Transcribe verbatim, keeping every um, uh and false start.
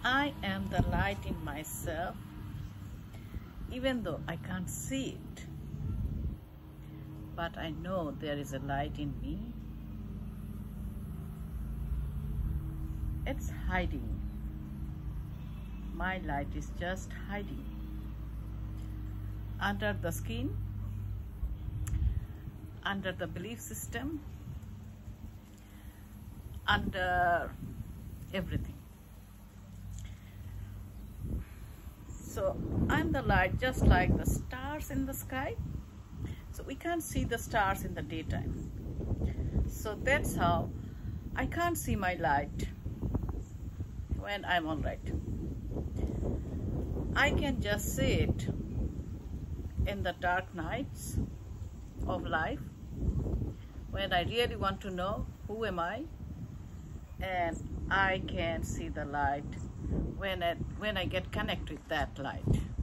I am the light in myself, even though I can't see it. But I know there is a light in me. It's hiding. My light is just hiding under the skin, under the belief system, under everything. So I'm the light, just like the stars in the sky. So we can't see the stars in the daytime. So that's how I can't see my light when I'm all right. I can just see it in the dark nights of life when I really want to know who am I, and I can see the light when I, when I get connected with that light.